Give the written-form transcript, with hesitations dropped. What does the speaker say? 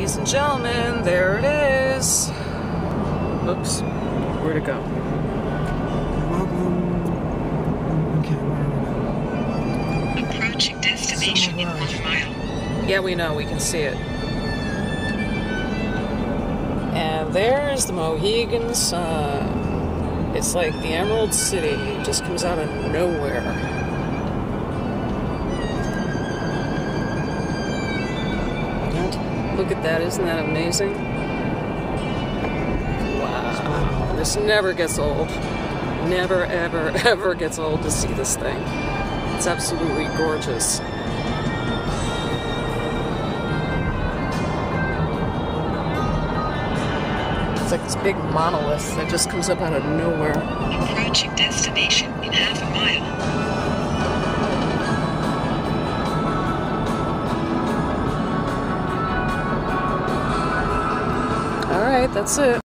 Ladies and gentlemen, there it is. Oops, where'd it go? Approaching destination in 1 mile. Yeah, we know, we can see it. And there's the Mohegan Sun. It's like the Emerald City. It just comes out of nowhere. Look at that, isn't that amazing? Wow. This never gets old. Never, ever, ever gets old to see this thing. It's absolutely gorgeous. It's like this big monolith that just comes up out of nowhere. Approaching destination in half a mile. All right, that's it.